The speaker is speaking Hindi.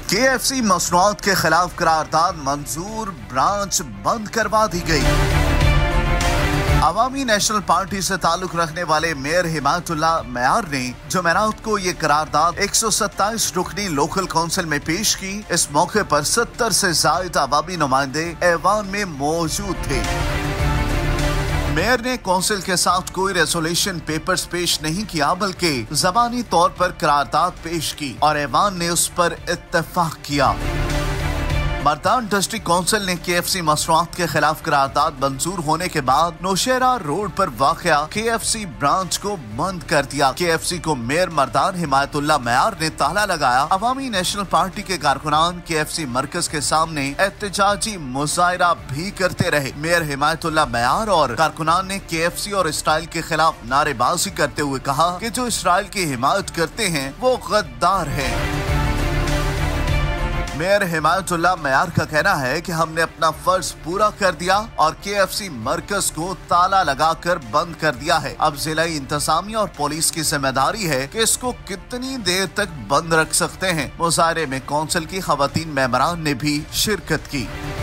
KFC मसनूआत के खिलाफ करारदाद मंजूर, ब्रांच बंद करवा दी गई। अवामी नेशनल पार्टी से ताल्लुक रखने वाले मेयर हिमायतुल्लाह मैयार ने जुमेरात को ये करारदाद 127 रुकनी लोकल काउंसिल में पेश की। इस मौके पर 70 से ज्यादा अवामी नुमाइंदे ऐवान में मौजूद थे। मेयर ने काउंसिल के साथ कोई रेजोल्यूशन पेपर्स पेश नहीं किया, बल्कि जबानी तौर पर करारदाद पेश की और ऐवान ने उस पर इत्तेफाक किया। मर्दान डिस्ट्रिक्ट काउंसिल ने KFC मसनूआत के खिलाफ करारदाद मंजूर होने के बाद नौशेरा रोड पर वाक़या KFC ब्रांच को बंद कर दिया। KFC को मेयर मर्दान हिमायतुल्लाह मैयार ने ताला लगाया। अवामी नेशनल पार्टी के कारकुनान KFC मरकज के सामने एहतजाजी मुजाहरा भी करते रहे। मेयर हिमायतुल्लाह मैयार और कारकुनान ने KFC और इसराइल के खिलाफ नारेबाजी करते हुए कहा कि जो इसराइल की हिमायत करते हैं वो गद्दार है। मेयर हिमायतुल्लाह मैयार का कहना है कि हमने अपना फर्ज पूरा कर दिया और KFC मरकज को ताला लगाकर बंद कर दिया है। अब जिलाई इंतजामिया और पुलिस की जिम्मेदारी है कि इसको कितनी देर तक बंद रख सकते हैं। मुजाहरे में काउंसिल की खवातीन मेंबरान ने भी शिरकत की।